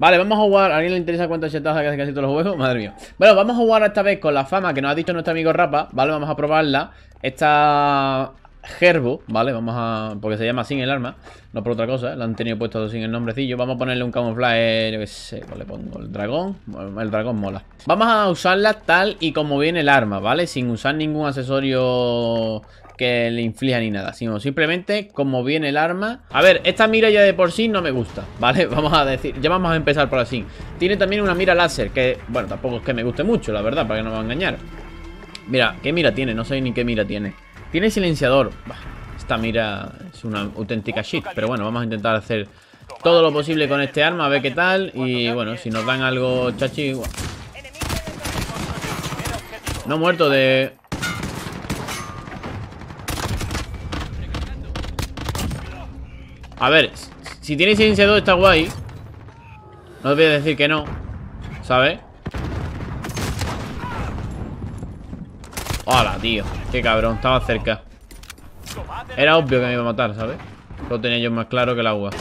Vale, vamos a jugar. ¿A alguien le interesa cuántas chetadas hace casi todos los juegos? Madre mía. Bueno, vamos a jugar esta vez con la fama que nos ha dicho nuestro amigo Rapa. Vale, vamos a probarla. Esta Gerbo, ¿vale? Vamos a... porque se llama sin el arma, no por otra cosa, la han tenido puesto sin el nombrecillo. Vamos a ponerle un camuflaje, yo qué sé, pues le pongo el dragón. El dragón mola. Vamos a usarla tal y como viene el arma, ¿vale? Sin usar ningún accesorio que le inflija ni nada, sino simplemente como viene el arma. A ver, esta mira ya de por sí no me gusta, ¿vale? Vamos a decir, ya vamos a empezar por así. Tiene también una mira láser que, bueno, tampoco es que me guste mucho, la verdad, para que no me va a engañar. Mira, ¿qué mira tiene? No sé ni qué mira tiene. Tiene silenciador. Bah, esta mira es una auténtica shit, pero bueno, vamos a intentar hacer todo lo posible con este arma, a ver qué tal. Y bueno, si nos dan algo chachi... No muerto de... A ver, si tiene silenciador está guay. No te voy a decir que no, ¿sabes? Hola, tío. Qué cabrón, estaba cerca. Era obvio que me iba a matar, ¿sabes? Lo tenía yo más claro que el agua.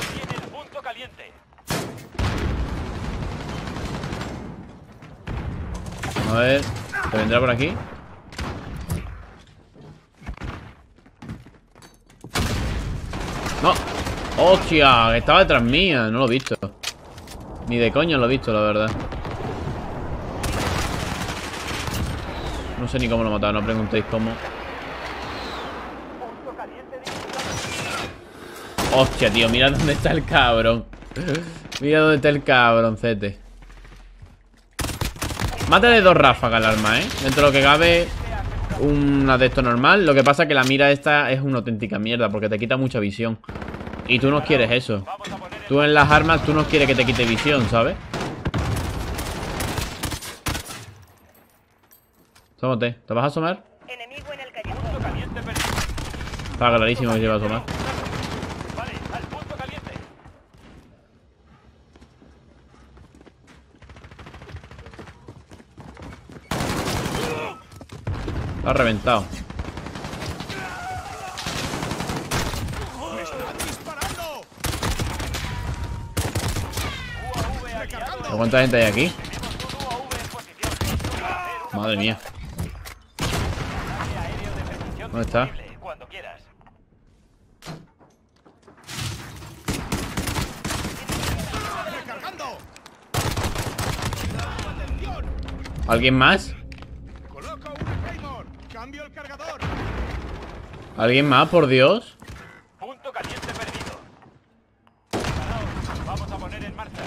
A ver, ¿se vendrá por aquí? ¡No! ¡Hostia! Que estaba detrás mía. No lo he visto. Ni de coña lo he visto, la verdad. No sé ni cómo lo he matado, no preguntéis cómo. Hostia, tío, mira dónde está el cabrón. Mira dónde está el cabroncete. Mata de 2 ráfagas el arma, ¿eh? Dentro de lo que cabe, una de esto normal. Lo que pasa es que la mira esta es una auténtica mierda, porque te quita mucha visión. Y tú no quieres eso. Tú en las armas, tú no quieres que te quite visión, ¿sabes? Asómate, ¿te vas a asomar? Estaba clarísimo que se iba a asomar. Está reventado. ¿Cuánta gente hay aquí? Madre mía. ¿Dónde está? ¿Alguien más? ¿Alguien más, por Dios? Punto caliente perdido. Vamos a poner en marcha.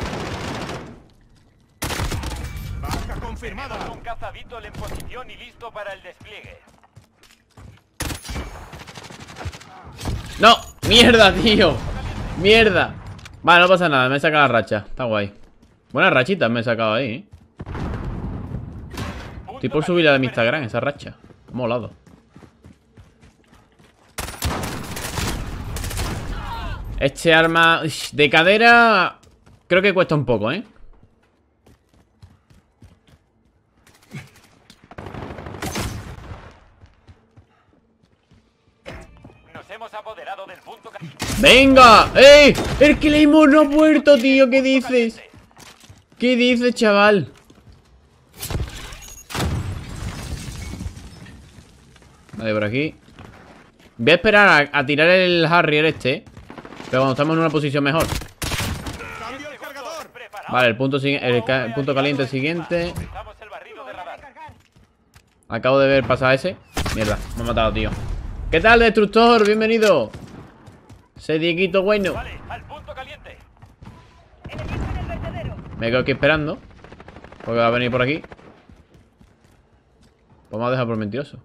Baja confirmada. Un caza Beetle en posición y listo para el despliegue. ¡No! ¡Mierda, tío! ¡Mierda! Vale, no pasa nada, me he sacado la racha. Está guay. Buenas rachitas me he sacado ahí, ¿eh? Estoy por subirla de mi Instagram, esa racha. Molado. Este arma de cadera creo que cuesta un poco, ¿eh? Nos hemos apoderado del punto. ¡Venga! ¡Eh! ¡El Claymore no ha muerto, tío! ¿Qué dices? ¿Qué dices, chaval? Vale, por aquí. Voy a esperar a tirar el Harrier este, pero cuando estamos en una posición mejor. Vale, el punto caliente siguiente. Acabo de ver pasar ese. Mierda, me ha matado, tío. ¿Qué tal, destructor? Bienvenido. Ese Dieguito bueno. Me quedo aquí esperando, porque va a venir por aquí. Pues me ha dejado por mentiroso.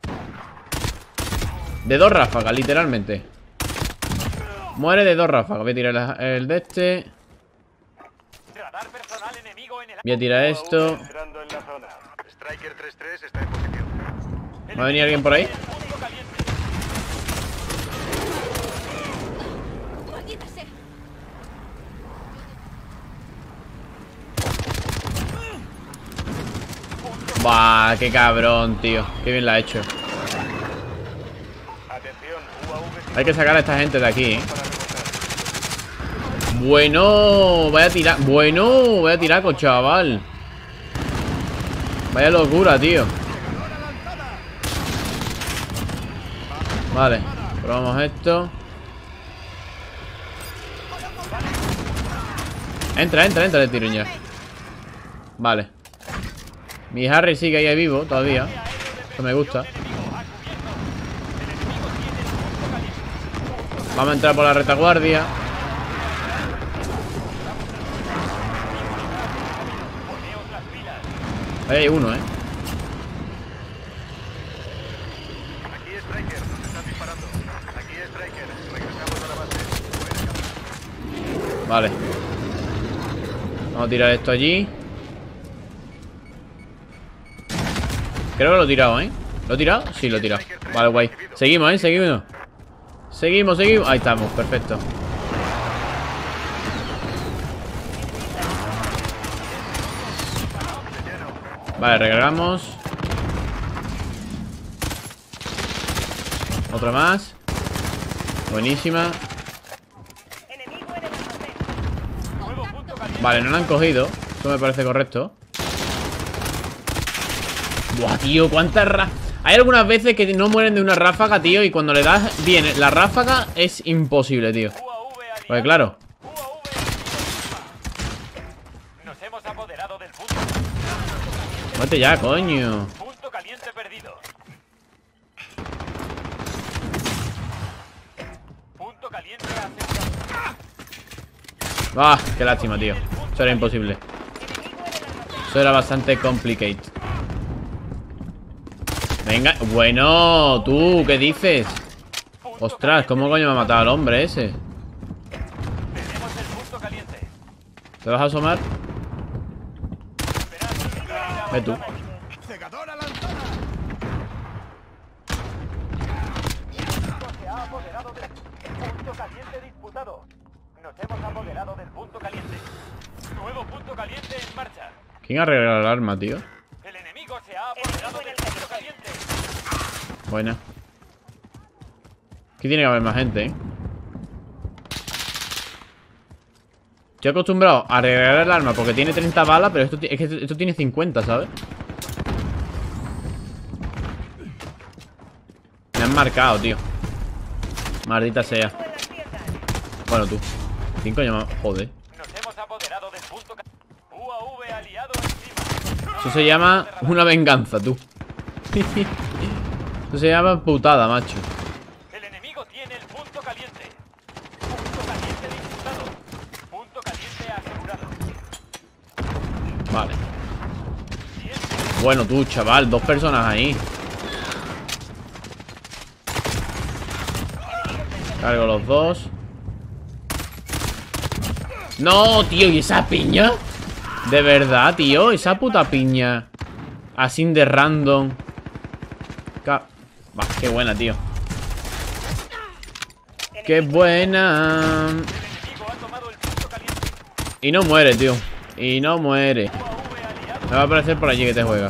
De 2 ráfagas, literalmente. Muere de 2 ráfagas. Voy a tirar el de este. Voy a tirar esto. ¿Va a venir alguien por ahí? Buah, qué cabrón, tío. Qué bien la ha hecho. Hay que sacar a esta gente de aquí, ¿eh? Bueno, vaya tira. Bueno, vaya tiraco, chaval. Vaya locura, tío. Vale, probamos esto. Entra el tiro ya. Vale. Mi Harry sigue ahí vivo todavía. Eso me gusta. Vamos a entrar por la retaguardia. Ahí hay uno, Aquí Striker, nos están disparando. Aquí Striker, regresamos a la base. Vale. Vamos a tirar esto allí. Creo que lo he tirado, ¿Lo he tirado? Sí, lo he tirado. Vale, guay. Seguimos, seguimos. Seguimos. Ahí estamos, perfecto. Vale, recargamos. Otra más. Buenísima. Vale, no la han cogido. Eso me parece correcto. Buah, tío, cuántas ráfagas. Hay algunas veces que no mueren de una ráfaga, tío. Y cuando le das bien la ráfaga es imposible, tío. Pues claro. Nos hemos apoderado del punto. Muerte ya, coño. Punto caliente perdido. Punto caliente asegurado. Ah, qué lástima, tío. Eso era imposible. Eso era bastante complicado. Venga, bueno, tú, ¿qué dices? Ostras, ¿cómo coño me ha matado al hombre ese? Tenemos el punto caliente. ¿Te vas a asomar? Ve tú. Cegadora lanzada. Se ha apoderado del punto caliente disputado. Nos hemos apoderado del punto caliente. Nuevo punto caliente en marcha. ¿Quién ha regalado el arma, tío? El enemigo se ha apoderado del punto caliente. Buena. Aquí tiene que haber más gente, Estoy acostumbrado a regalar el arma porque tiene 30 balas, pero esto, es que esto tiene 50, ¿sabes? Me han marcado, tío. Maldita sea. Bueno, tú. ¿Quién coño más? Joder. Nos hemos apoderado del punto UAV aliado encima. Eso se llama una venganza, tú. Eso se llama putada, macho. El enemigo tiene el punto caliente. Punto caliente disputado. Punto caliente asegurado. Vale. Bueno, tú, chaval. 2 personas ahí. Cargo los 2. No, tío, ¿y esa piña? De verdad, tío, esa puta piña. Así de random. Bah, qué buena, tío. Qué buena. Y no muere, tío. Y no muere. Me va a aparecer por allí que te juega.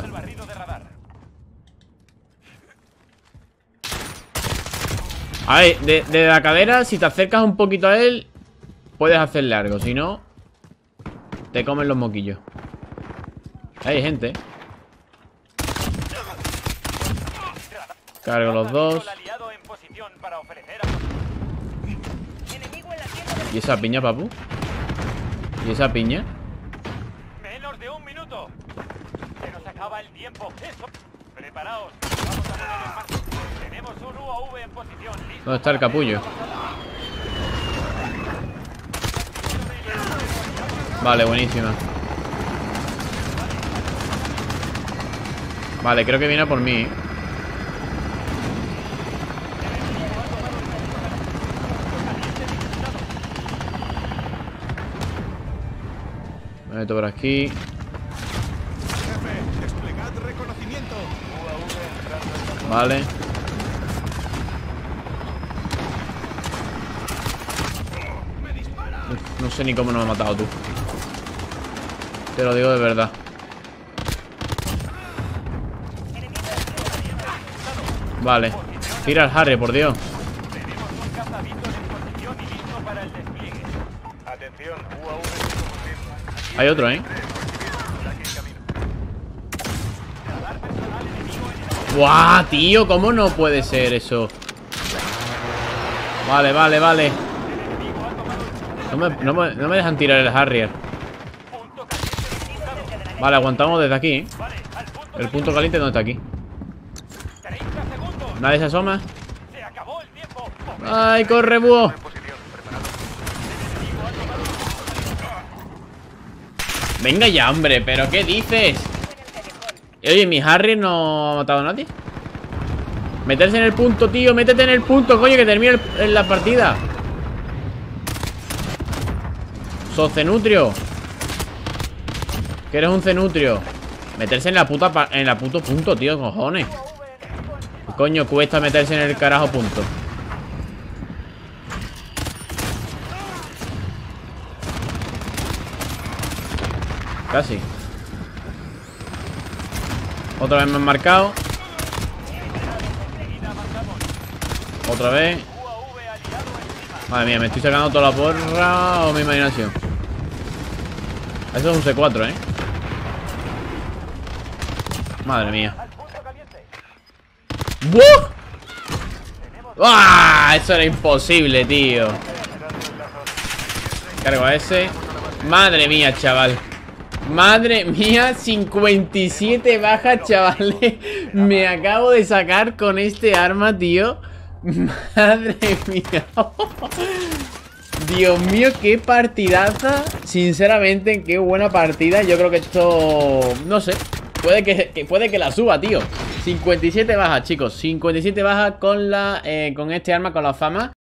A ver, de la cadera, si te acercas un poquito a él, puedes hacerle algo. Si no, te comen los moquillos. Hay gente. Cargo los 2. ¿Y esa piña, papu? ¿Y esa piña? Menos de 1 minuto. Se nos acaba el tiempo. Eso. Preparaos. Vamos a poner en marcha. Tenemos un UAV en posición. Listo. ¿Dónde está el capullo? Vale, buenísima. Vale, creo que viene por mí. Me meto por aquí. Vale. Uf, no sé ni cómo no me ha matado tú. Te lo digo de verdad. Vale. Tira al Harry, por Dios. Tenemos un cazavito en posición y listo para el despliegue. Atención, UAV sin combustible. Hay otro, ¿eh? Ataque en camino. Radar personal enemigo en el... ¡Guau, tío! ¿Cómo no puede ser eso? Vale, vale, vale. No me dejan tirar el Harrier. Punto caliente disputado. Vale, aguantamos desde aquí, ¿eh? Vale, al punto El punto caliente, ¿dónde está aquí? 30 segundos. Nadie se asoma. Se acabó el tiempo. ¡Ay, corre, búho! En posición, preparado. Venga ya, hombre, ¿pero qué dices? Oye, mi Harrier no ha matado a nadie. Meterse en el punto, tío. Métete en el punto, coño, que termine la partida. Sos cenutrio. Que eres un cenutrio. Meterse en la puta en la puto punto, tío, cojones. ¿Qué coño cuesta meterse en el carajo punto? Casi. Otra vez me han marcado. Otra vez. Madre mía, me estoy sacando toda la porra o mi imaginación. Eso es un C4, ¿eh? Madre mía. ¡Buah! ¡Ah! Eso era imposible, tío. Cargo a ese. Madre mía, chaval. Madre mía, 57 bajas, chavales. Me acabo de sacar con este arma, tío. Madre mía. Dios mío, qué partidaza. Sinceramente, qué buena partida. Yo creo que esto... No sé. Puede que la suba, tío. 57 bajas, chicos. 57 bajas con este arma, con la fama.